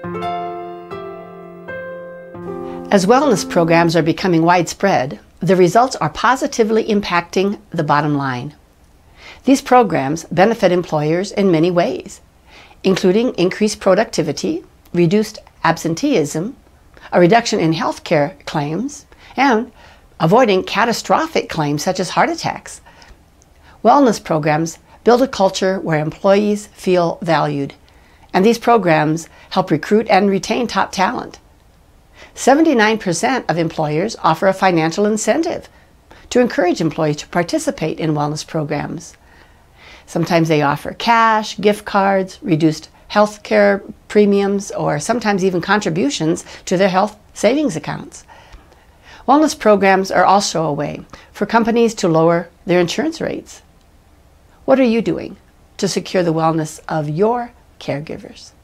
As wellness programs are becoming widespread, the results are positively impacting the bottom line. These programs benefit employers in many ways, including increased productivity, reduced absenteeism, a reduction in health care claims, and avoiding catastrophic claims such as heart attacks. Wellness programs build a culture where employees feel valued, and these programs help recruit and retain top talent. 79% of employers offer a financial incentive to encourage employees to participate in wellness programs. Sometimes they offer cash, gift cards, reduced health care premiums, or sometimes even contributions to their health savings accounts. Wellness programs are also a way for companies to lower their insurance rates. What are you doing to secure the wellness of your caregivers?